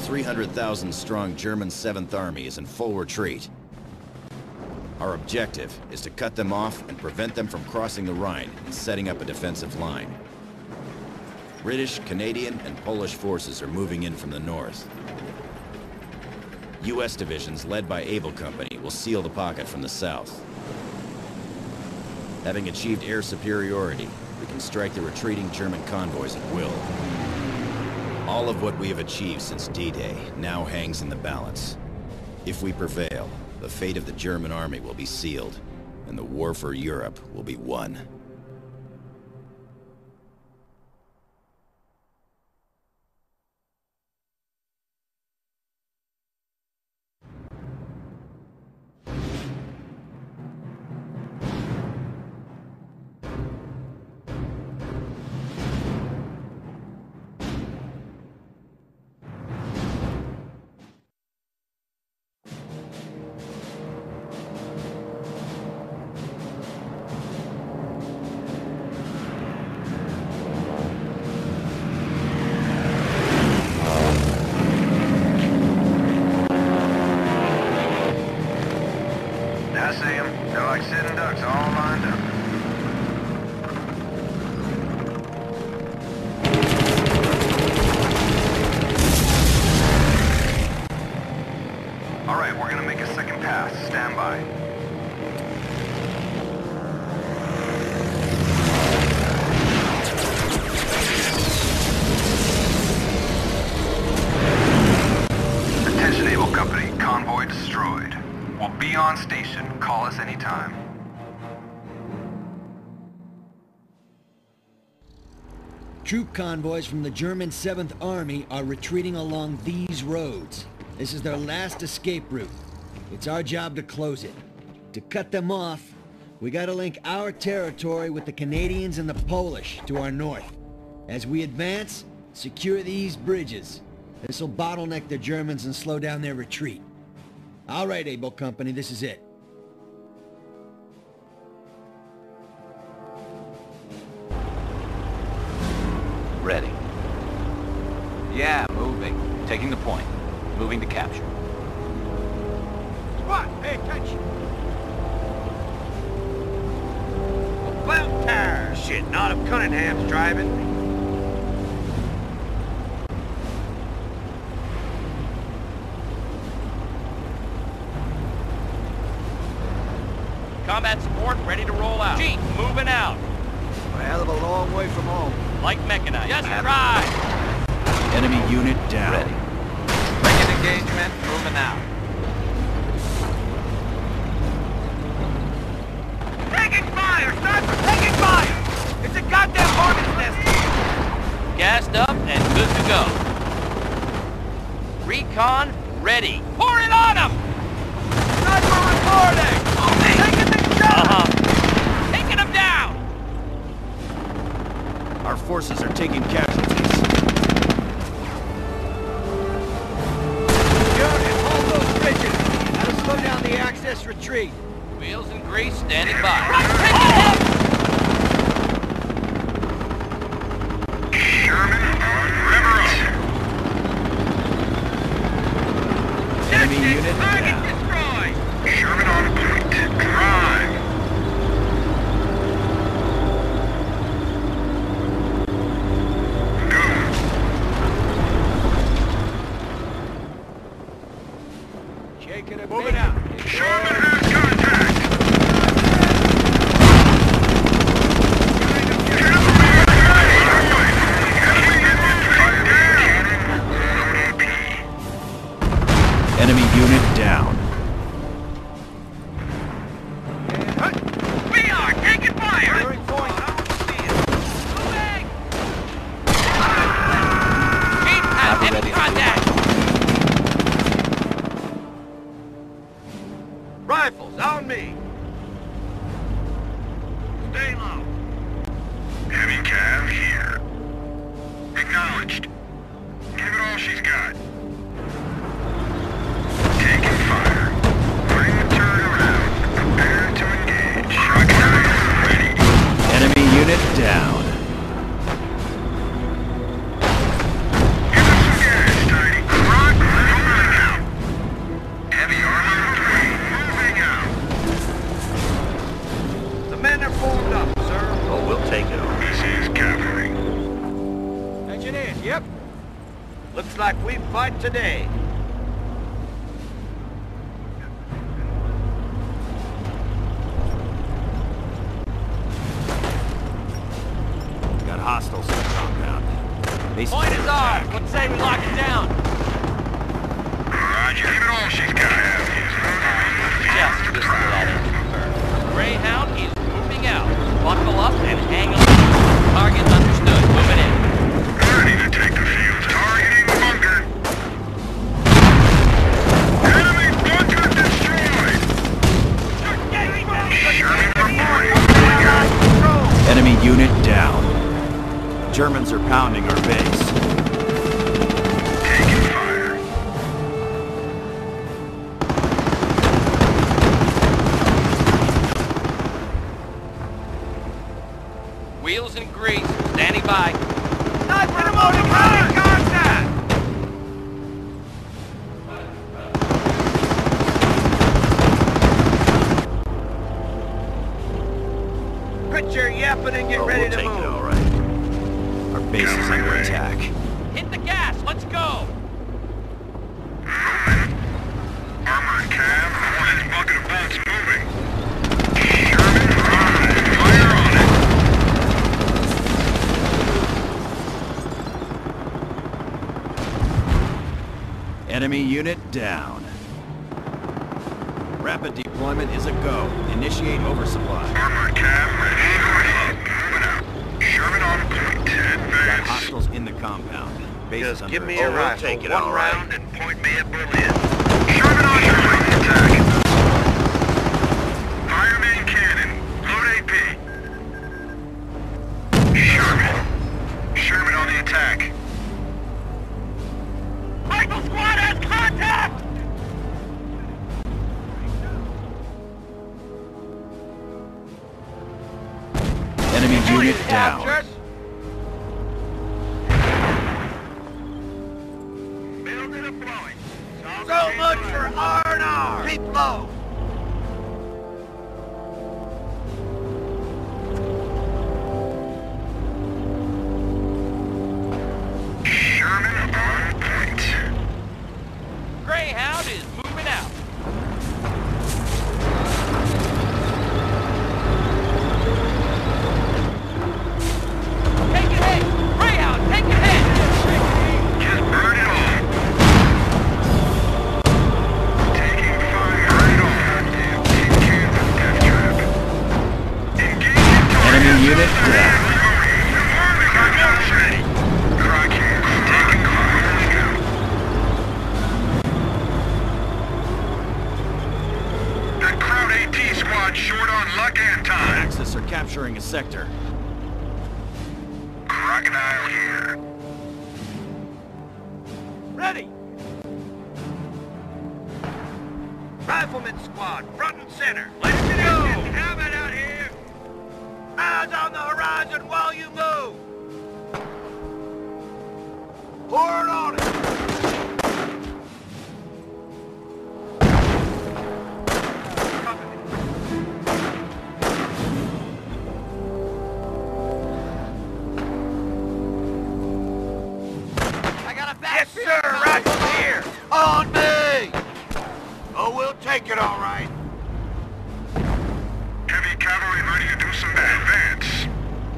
300,000-strong German 7th Army is in full retreat. Our objective is to cut them off and prevent them from crossing the Rhine and setting up a defensive line. British, Canadian, and Polish forces are moving in from the north. U.S. divisions led by Able Company will seal the pocket from the south. Having achieved air superiority, we can strike the retreating German convoys at will. All of what we have achieved since D-Day now hangs in the balance. If we prevail, the fate of the German army will be sealed, and the war for Europe will be won. I see them. They're like sitting ducks all lined up. All right, we're gonna make a second pass. Stand by. Attention, Able Company. Convoy destroyed. We'll be on station. Call us anytime. Troop convoys from the German 7th Army are retreating along these roads. This is their last escape route. It's our job to close it. To cut them off, we gotta link our territory with the Canadians and the Polish to our north. As we advance, secure these bridges. This'll bottleneck the Germans and slow down their retreat. All right, Able Company, this is it. Ready. Yeah, moving. Taking the point. Moving to capture. Spot! Pay attention! About time! Shit, not if Cunningham's driving. Combat support ready to roll out. Jeep moving out. A hell of a long way from home. Like mechanized. Yes, right. Enemy unit down. Ready. Breaking engagement, moving out. Taking fire! Sniper, taking fire! It's a goddamn hornet's nest! Gassed up and good to go. Recon ready. Pour it on them! Sniper reporting! Taking the shot! Taking them down! Our forces are taking casualties. Unit, hold those bridges. That'll slow down the Axis retreat. Wheels and grease standing by. Sherman on river up! Enemy unit Target down. destroyed! Sherman on point. Drive! Go! Shaking it. Moving out. Sherman has contact! Enemy unit down. Yep. Looks like we fight today. Got hostiles in the compound. Point is ours. Let's say we lock it down. Roger, give it all she's got. Just listen to that engine burn. Greyhound is moving out. Buckle up and hang on. Target's understood. Moving in. Ready to take the field. Targeting bunker. Enemy bunker destroyed. Sherman reporting. Enemy unit down. Germans are pounding our base. Taking fire. Wheels and grease. Standing by. Contact! Quit your yapping and get ready We'll to take move. it all right. Our base is under attack. Hit the gas. Let's go. Armored cab. All this bucket of bolts moving. Sherman, fire on it. Enemy unit down. Rapid deployment is a go. Initiate oversupply. Armored cab ready. Moving out. Sherman on point. Got Advance. hostiles in the compound. Base is Just under give me attack. a rifle, Take it one all right. round, and point me at Berlin. Sherman on attack. Fireman cannon. Load AP. Sherman on the attack. Rifle squad has contact. Enemy unit down. Building and blowing. So much for R&R. Keep low. Sherman on point. Greyhound is moving out. Take it hit. Greyhound, take it hit. Just burn it all. Taking fire right on. Damn tin cans and death trap. Engaging target. Enemy unit down. Crockhouse ready. Crockhouse taking fire. That crowd AT squad short on luck and time. Axis are capturing a sector. Crocodile here. Ready. Rifleman squad, front and center. Let's go. Have it out here. Eyes on the horizon while you move. Pour it on it. I got a back. Yes, sir. Rifles here. On me. Oh, we'll take it all right. Heavy cavalry ready to do some advance.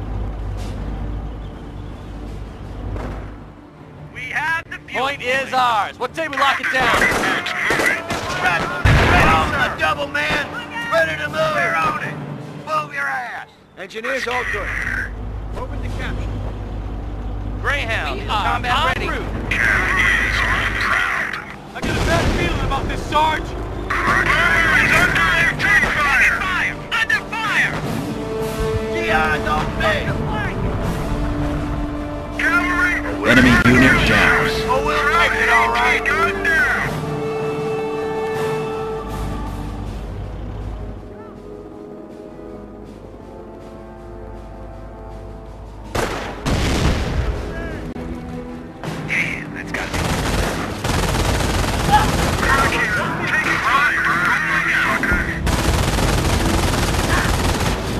We have the fuel. Point is ours. What say we lock it down? Boats moving. Ready on the double, man. Ready to move. We're on it. Move your ass. Engineers all good. Open to capture. Greyhound, combat en ready. Cav route. is on proud. I got a bad feeling about this, Sarge. Crocodile is under attack fire. Under fire! GI's on me. Cavalry. Enemy unit down. Oh, we'll take it all right. Gun down. That's got to be. Take fire.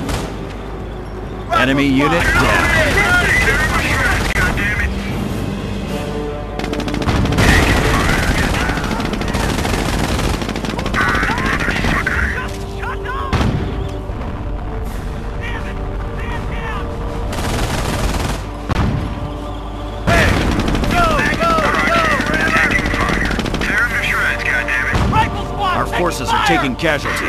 Enemy unit down. taking casualties.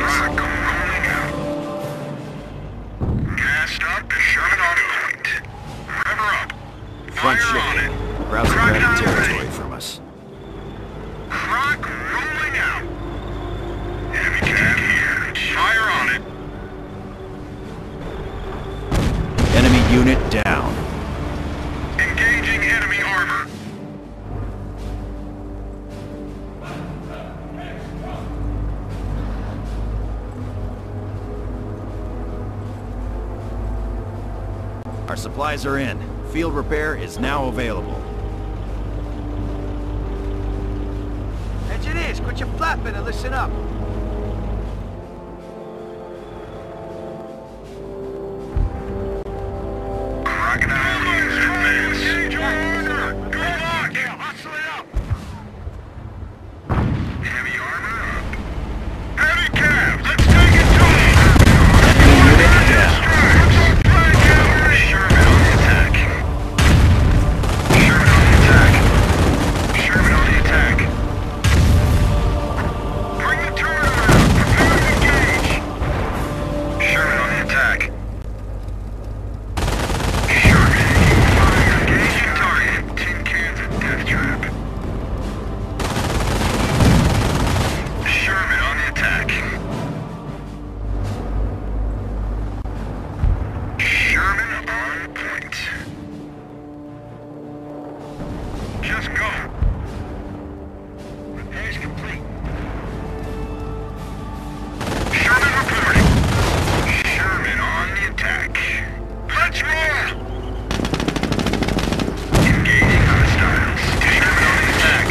Cast up, Sherman on point. Rever up. Front Fire on shift. it. Browser Rocket grabbing on territory ready. from us. Rock rolling out. Enemy cab here. Fire on it. Enemy unit down. Engaging enemy armor. Our supplies are in. Field repair is now available. Engineers, quit your flapping and listen up. Crocodile here. Advance. Engage armor. Good luck. Hustle it up. Heavy armor up. Heavy cab. Let's take it to him. Enemy unit down. Sherman on the attack. Sherman on the attack. Sherman on the attack. Bring the turret around. Prepare to engage. Sherman on the attack. Sherman taking fire. Engaging target. Tin cans and death trap. Sherman on the attack. Sherman on point. Just go. Repairs complete. Sherman reporting. Sherman on the attack. Let's roll! Engaging hostiles. Sherman on the attack.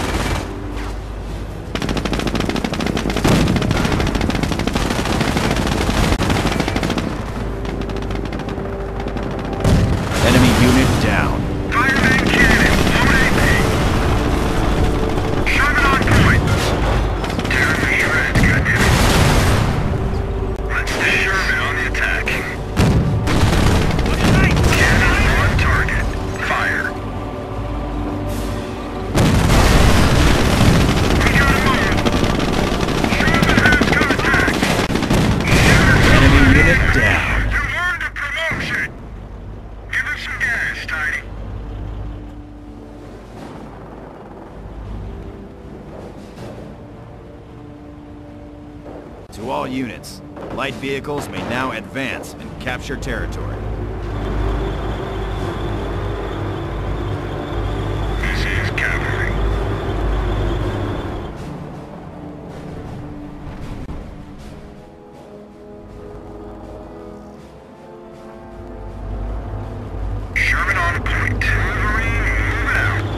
Enemy unit down. Fireman cannon. Load AP. Sherman on point. Tearing the shreds, goddammit. Let's stay Sherman on the attack. Cannon on target. Fire. We gotta move. Sherman has contact. Enemy unit down. You earned a promotion. Give us some gas, Tiny. To all units, light vehicles may now advance and capture territory. This is cavalry. Sherman on point. Wolverine, move it out.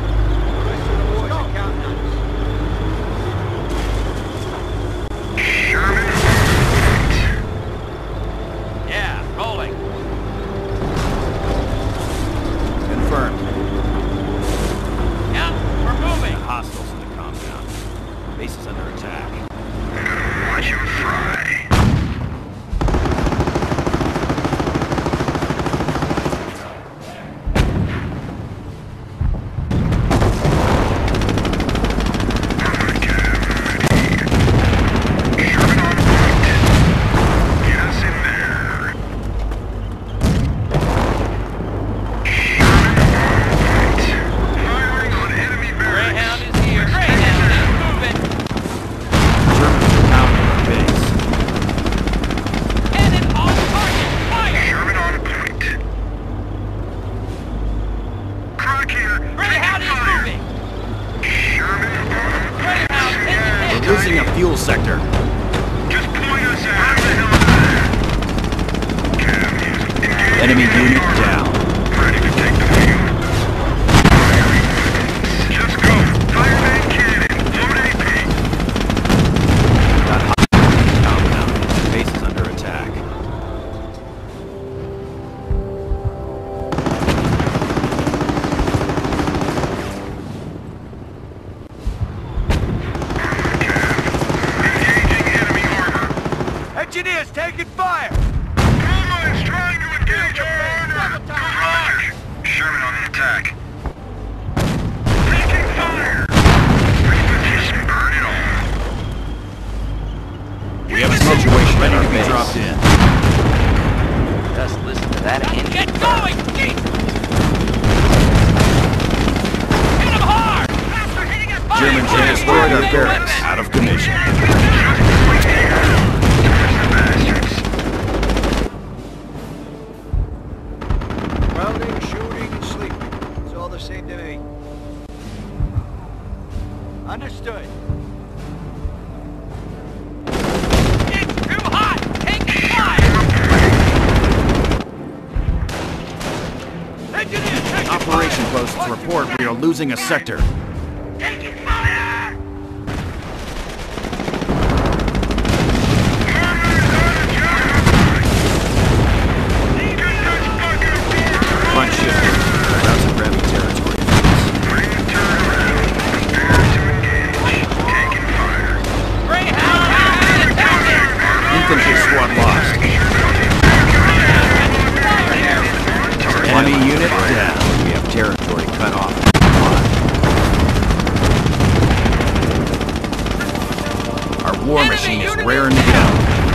Sherman on point. Yeah, rolling. Confirmed. Yeah, we're moving. Hostiles in the compound. Base is under attack. Watch him fry. Armored cab ready. Sherman on point. Get us in there. Sherman on point. Firing on enemy barracks. Greyhound is here. Greyhound is moving. Germans are pounding our base. Cannon on target. Fire. Sherman on point. Croc here. Greyhound is Taking fire. moving. Sherman on Greyhound point. taking hit. We're losing a fuel sector. Just point us out. Where the hell is that? Cab is engaging Enemy unit armor. down. Ready to take the field. Firing weapons. Just go. Fireman cannon. Load AP. Got hostiles in the compound. Base is under attack. Engaging enemy armor. Engineers taking fire! Cobra is trying to engage our armor. Go enemy base. dropped in. Just listen to that engine. Get going! Jesus! Hit him hard! Faster, hitting us! Germans have destroyed our barracks. Out of commission. Crowding, shooting, and sleeping. It's all the same to me. Understood. It's too hot! Take fire! Engineer, take Operation posts report we are losing a sector. Taking fire! Front shifted. Routes and grabbing territory. Greyhound, Infantry squad lost. Enemy unit down. We have territory cut off. Our war machine is raring to go.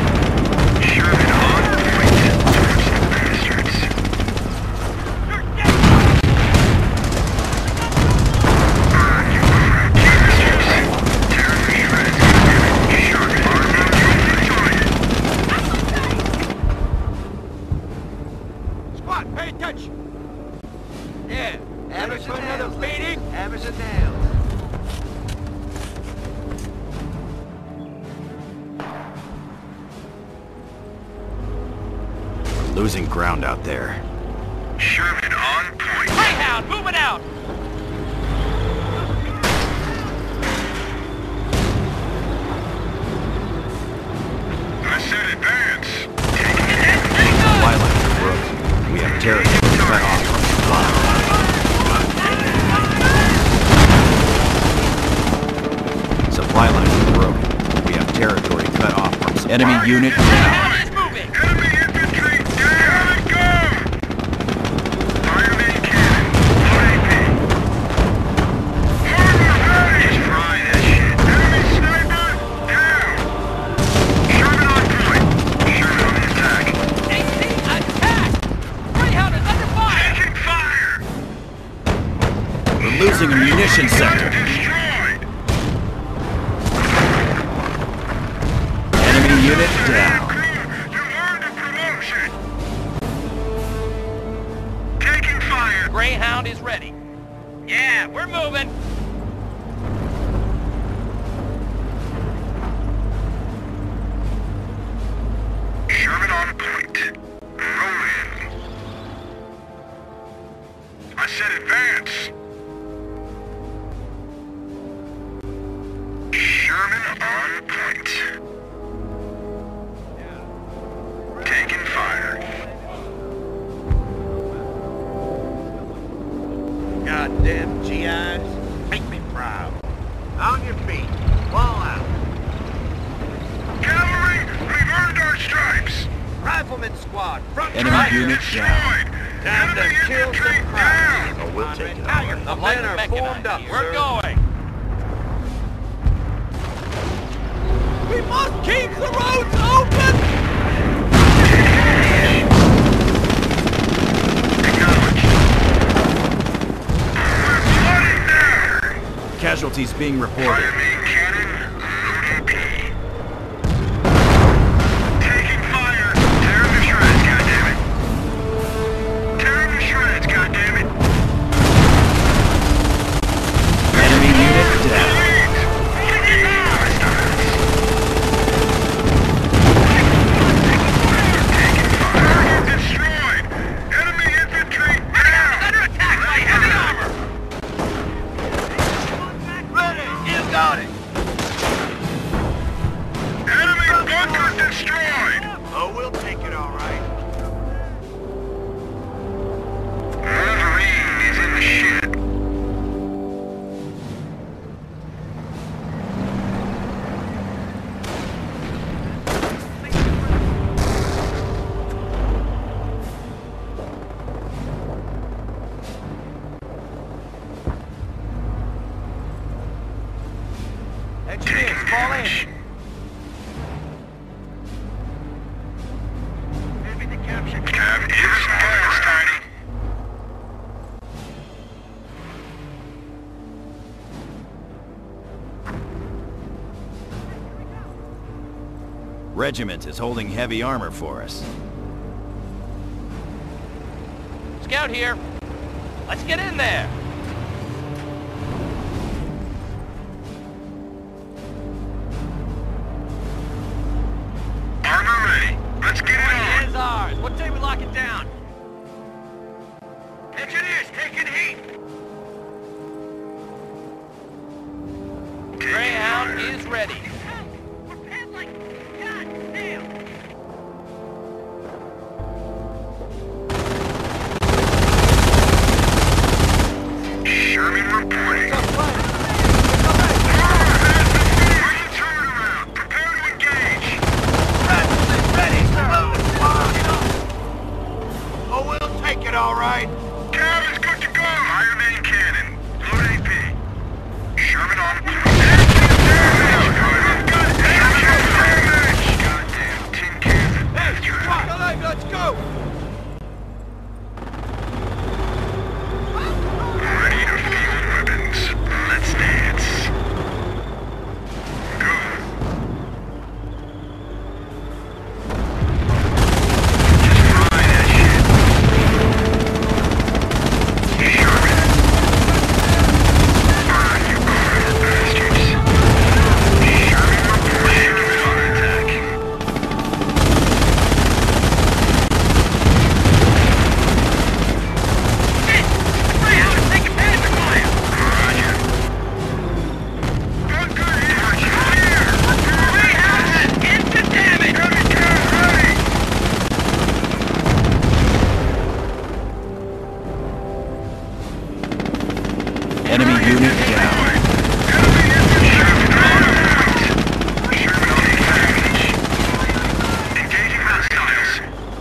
Squad, pay attention! Yeah, hammers for another beating? Hammers and nails. We're losing ground out there. Sherman on point. Greyhound, moving out! I said advance. Supply lines are broken. We have territory cut off from supply. Supply lines are broken. We have territory cut off from supply. Enemy unit down. Greyhound is moving! Enemy infantry down and go! Fireman cannon. Flanking. Harbor ready! Just fry that shit. Enemy sniper down! Sherman on point. Sherman on the attack. AC attack! Greyhound is under fire! Taking fire! We're losing a munition sector. Destroyed! Enemy unit down. You earned a promotion! Taking fire! Greyhound is ready. Yeah, we're moving. Sherman on point. Roll in. I said advance. Sherman on point. Taking fire. Goddamn GIs. Make me proud. On your feet. Wall out. Cavalry, we've earned our stripes. Rifleman squad, front Enemy right. unit down. Destroyed. Time to Enemy kill infantry some crowds. down. Oh, we'll take it. Now your The men are formed up, We're sir. going. We must keep the roads open! Acknowledged. We're flooding there. Casualties being reported. Fireman cannon, loading P. Taking fire. Tear him to shreds, goddammit. Tear him to shreds, goddammit. Enemy unit down. Target destroyed. Enemy infantry down. Under attack by heavy armor! Ready. You got it. Enemy bunker destroyed. Oh, we'll take it all right. Wolverine is in the shit. Engineers, fall in. regiment is holding heavy armor for us. Scout here. Let's get in there. Armor ready. Let's get it on. Is ours. What day we lock it down? Engineers taking heat. Greyhound is ready. We're pedaling. God damn. Sherman reporting. Turn around. Prepare to engage. Ready, sir. Oh, we'll take it all right. Cav is good to go. Fire main cannon. Load AP. Sherman on point. Goddamn tin cans and bastards. Let's go. Ready to field weapons. Let's dance. Go. Just fry that shit. Sherman. Burn, you criminal bastards. Sherman reporting on attack. Greyhound is taking panic fire. Roger. Bunker here. Greyhound has instant damage. Heavy cat ready. Enemy unit down. Enemy infantry on point. Sherman on engage. Engaging hostiles.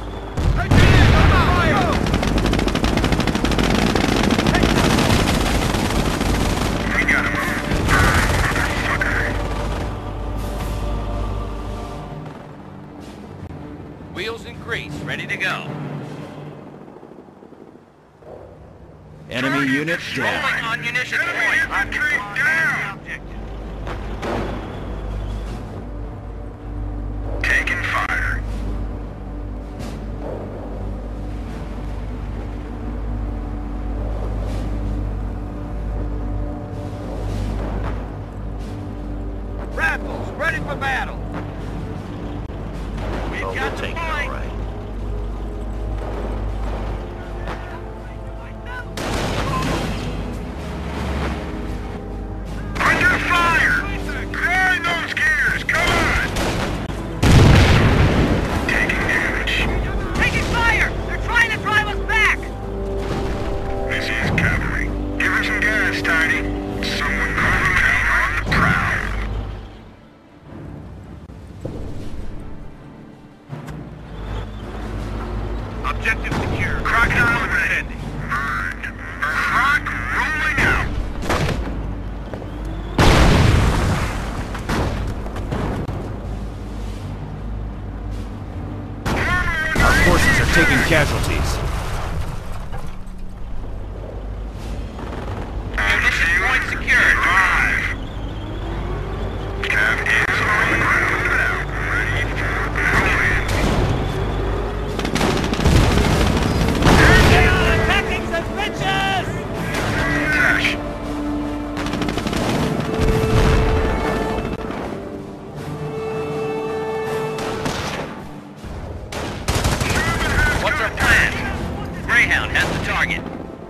We gotta move. Motherfucker. Wheels and grease, ready to go. Enemy unit down. Rolling on munition Enemy point. infantry down. Taking fire. Rifles ready for battle. We've Oh, got we'll the take it, point. all right. Under fire! Grind those gears! Come on! Taking damage. Taking fire! They're trying to drive us back! This is cavalry. Give her some gas, Tiny. Someone calling down on the prowl. Objective secure. Crocodile ready. Burned. Rock rolling out. Our forces are taking casualties. Munition point secured. Drive. Cav is on the ground now. Ready for battle. Attacking some bitches! Dash. What's our plan? Greyhound has the target.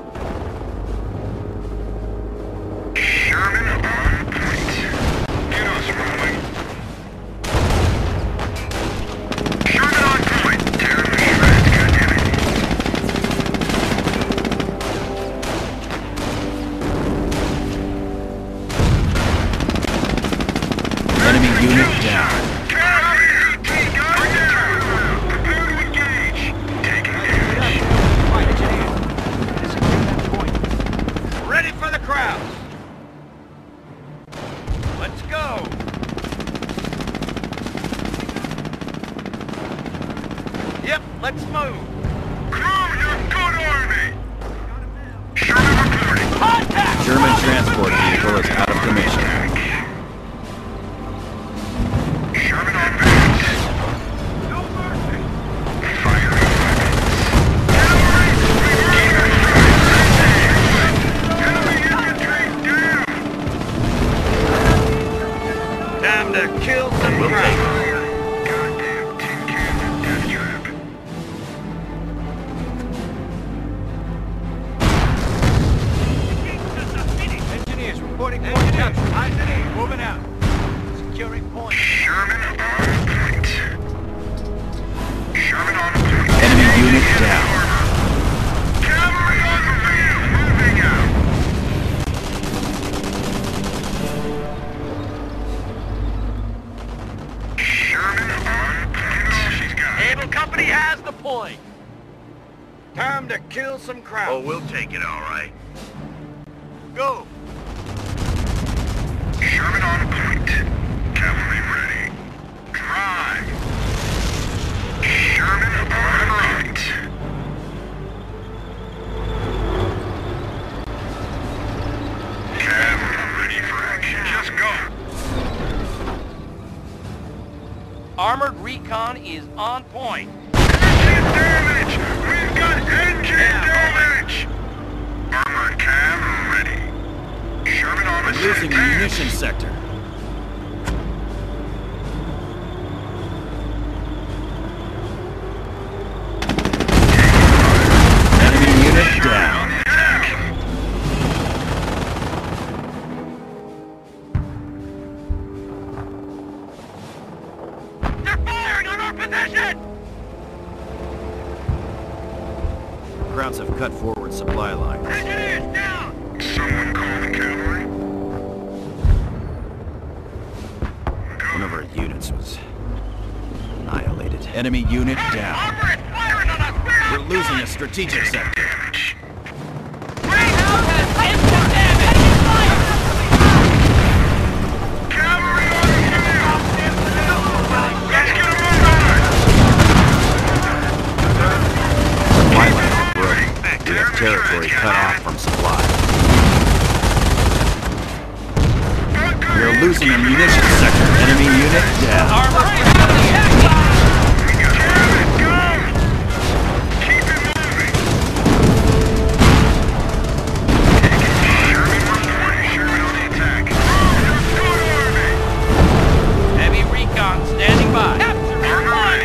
Sherman on point. Get us rolling. Sherman on point. Tearing the shreds, goddammit. Enemy unit down. Cavalry 18 guys down. Prepare to engage. Taking damage. Ready for the crowds. Let's go. Yep, let's move. Crew, you're good army. Sherman reporting. Contact! German transport vehicle is out of commission. Sherman on base. Reporting point capture. Eyes and ears. Moving out. Securing point. Sherman on point. Sherman on point. Enemy unit down. Cavalry on the field. Moving out. Sherman on point. She's got it. Able company has the point. Time to kill some crowd. Oh, we'll take it all right. Go. Sherman on point. Cavalry ready. Drive. Sherman on right. Cavalry ready for action. Just go. Armored recon is on point. Engine damage! We've got engine damage! Armored cam ready. Sherman on the Losing the munition sector. Enemy unit down. They're firing on our position! Krauts have cut forward supply lines. Engineers down! Someone call the cavalry. One of our units was annihilated. Enemy unit down. Armor is firing on us! We're losing a strategic sector. Damage. Greyhound has instant damage! Cavalry on the field! Let's get a move on! Supply lines are broken. We have territory cut off from supply. We are losing a munition sector. Enemy unit down. Armored recon is Damn it, go! Keep it moving! Sherman reporting. Sherman on the attack. Just go to army! heavy recon standing by. Capture Armor ready.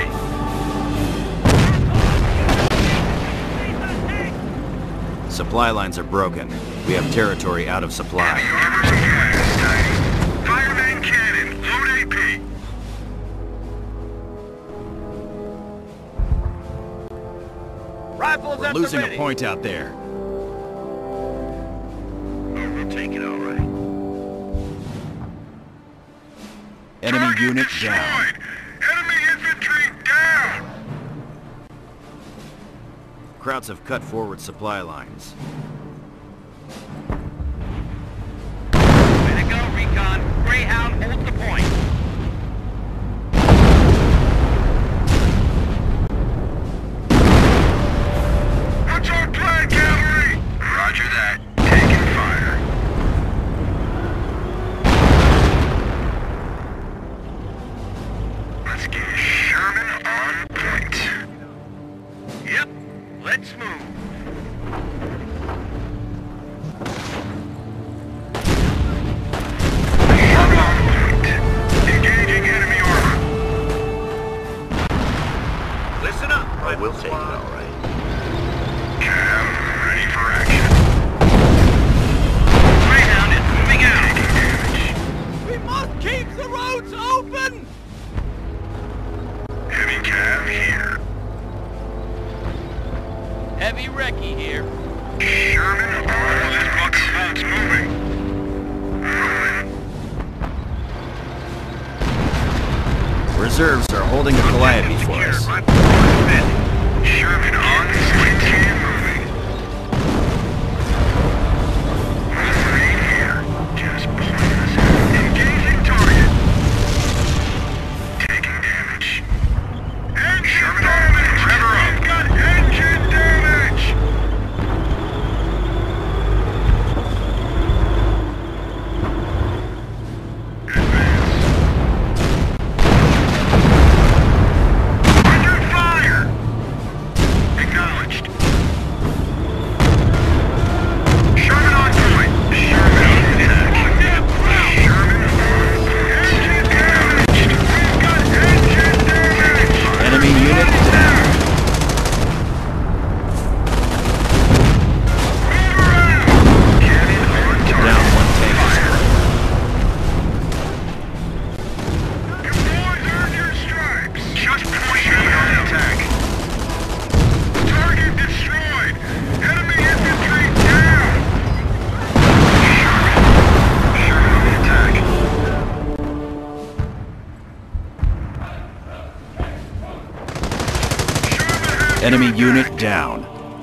Supply lines are broken. We have territory out of supply. Armor supply is tight. Fireman cannon. Load AP. Rifles We're at losing the a ready. point out there. Oh, we'll take it all right. Enemy Target unit destroyed. down. Enemy infantry down. Krauts have cut forward supply lines. Way to go, recon. Greyhound holds the point. What's our plan, cavalry? Roger that. Taking fire. Let's get Sherman on point. Yep. Let's move. Sherman on point. Engaging enemy armor. Listen up. Oh, we'll take it all right. Cam, ready for action. Greyhound is moving out. Taking damage. We must keep the roads open! Heavy cam here. Heavy recce here. Sherman on this boat's moving. Moving. Reserves are holding the Calliope for us. Sherman on swing team moving. Right here. Just pulling us out. Engaging target. Taking damage. Engine damage! Trevor up. Got engine damage! Advance. Enemy unit down.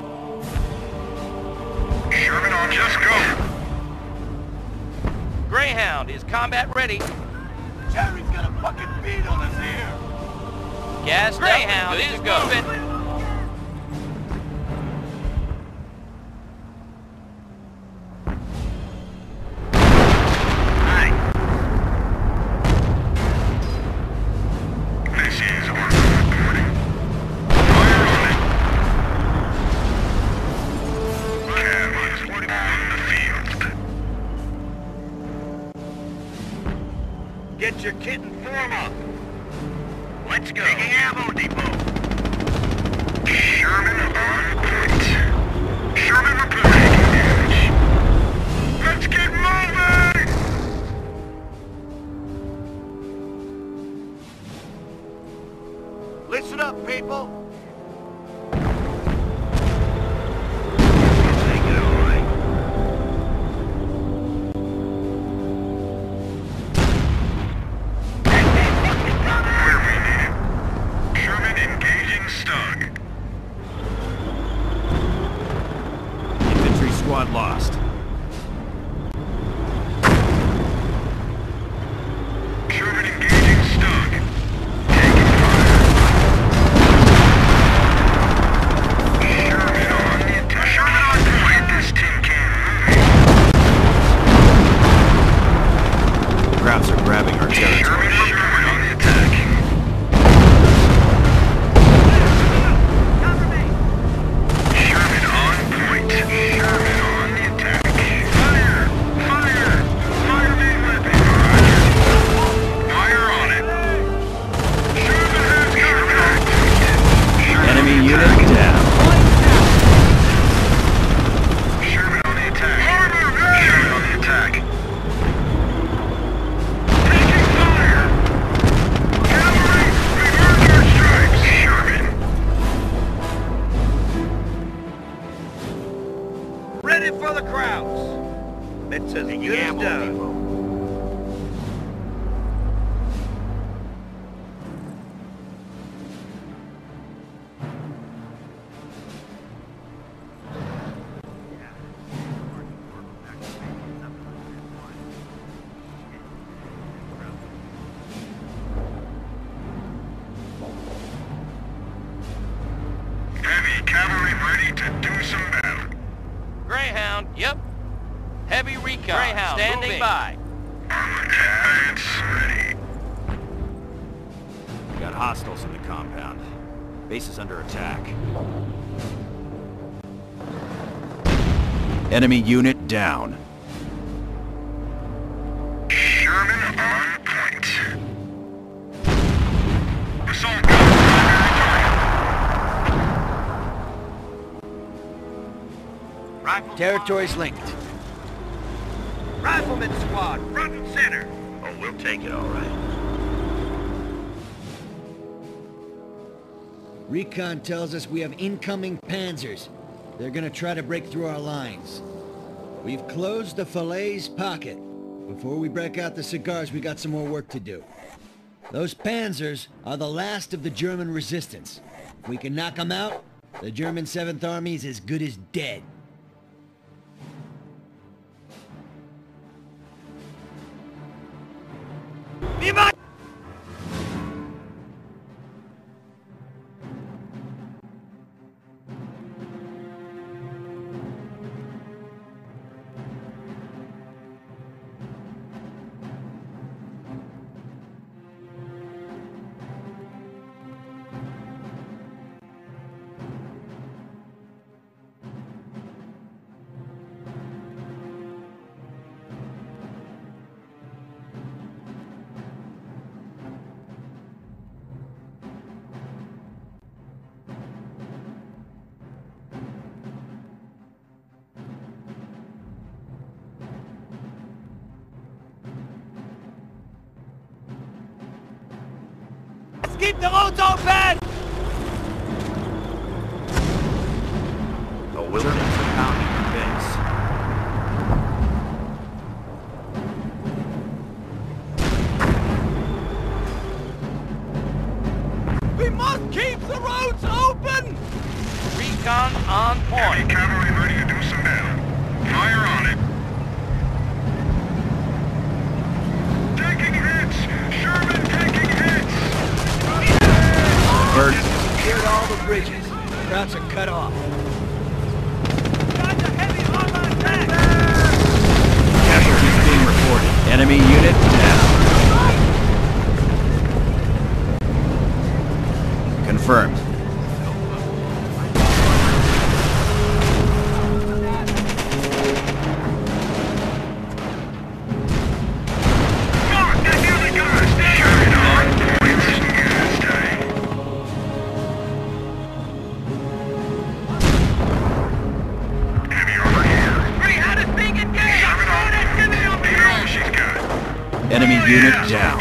Sherman on, just go. Greyhound is combat ready. Jerry's got a fucking beat on us here. Gas Greyhound is moving. This is Overlord reporting. Fire on it. Cav is on the field. Get your kit and form up. Let's go. Taking ammo depot. Sherman on point. Sherman repairing damage. Let's get moving! Listen up, people. Take it all right. Where we need it. Sherman engaging Stug. Infantry squad lost. Sherman engaging Stug. Taking fire. Sherman on the attack. Sherman on point. This tin can moving. Krauts are grabbing our territory. Sherman on the attack. Sherman on point. Sherman on the attack. Fire! Fire! Fire main weapon. Fire on it. Sherman has Sherman on point. Sherman Enemy on the unit attack. down. Sherman on the attack. Sherman on the attack. Taking fire! Cavalry, reverse your stripes! Sherman. Ready for the crowds. It's as good as done. Heavy cavalry ready to do some battle. Greyhound, yep. Heavy recon. Greyhound standing moving. By. Advance ready. We got hostiles in the compound. Base is under attack. Enemy unit down. Sherman on point. Assault gun primary target. Rifle Territory's linked. Rifleman squad, front and center. Oh, we'll take it all right. Recon tells us we have incoming panzers. They're gonna try to break through our lines. We've closed the Falaise pocket. Before we break out the cigars, we got some more work to do. Those panzers are the last of the German resistance. If we can knock them out, the German 7th Army is as good as dead. Keep the roads open! The Germans are pounding the base. We must keep the roads open! on point. Cavalry ready to do some down. Fire on it. Taking hits! Sherman taking hits! Bird. Secured all the bridges. Routes are cut off. Casualties being reported. Enemy unit down. Confirmed. Enemy unit down.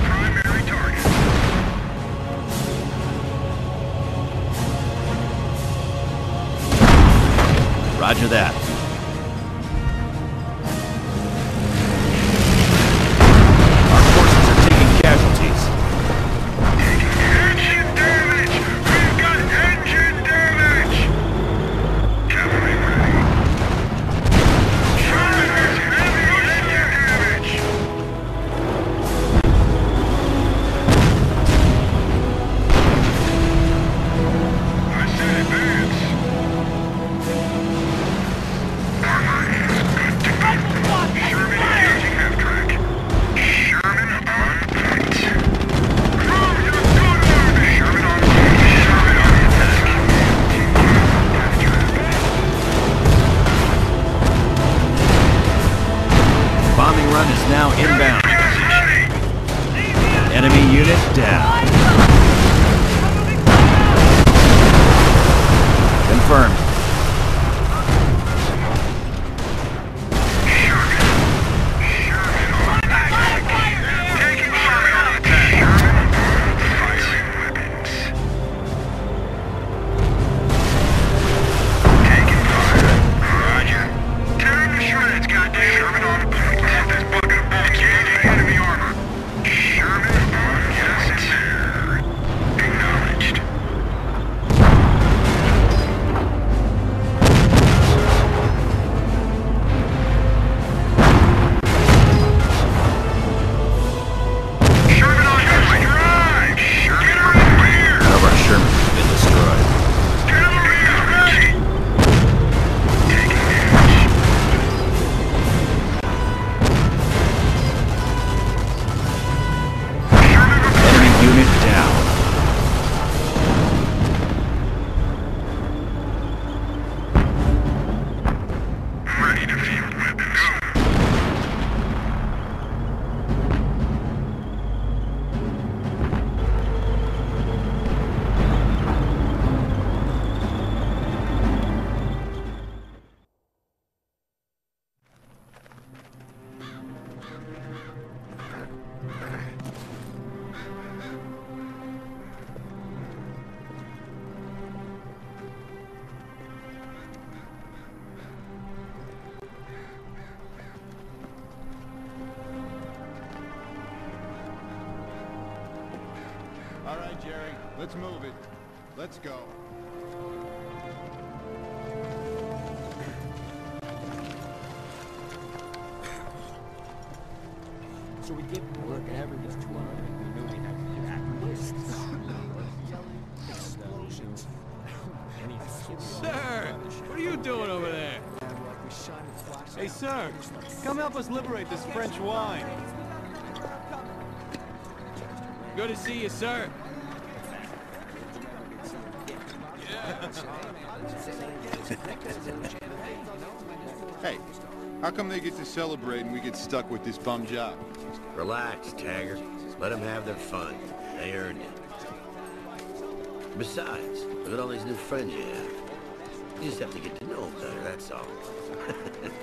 Roger that. Our forces are taking casualties. Engine damage! We've got engine damage! Cavalry ready. Sherman has heavy engine damage! I said advance. Armor is good to go. Sherman engaging half-track. Sherman on point. Move your gun army! Sherman on point. Sherman on attack. Bombing run is now inbound. Enemy unit down. Confirmed. Taking fire on attack. Firing weapons. Taking fire. Roger. Tearing to shreds, goddamn. Sherman on point. Put this bucket of bullets in the enemy armor. Sherman on yes, sir. Acknowledged. Sherman on your drive! Get her in rear! None of our Shermans have been destroyed. Cavalry is ready! Taking damage. Sherman Enemy unit down. ready to field weapons. All right, Jerry, let's move it. Let's go. So we get work every just 2 hours. We knew we had to do that. Explosions. Sir, what are you doing over there? Hey, sir, come help us liberate this French wine. Good to see you, sir. Hey, how come they get to celebrate and we get stuck with this bum job? Relax, Taggart. Let them have their fun. They earned it. Besides, look at all these new friends you have. You just have to get to know them better, that's all.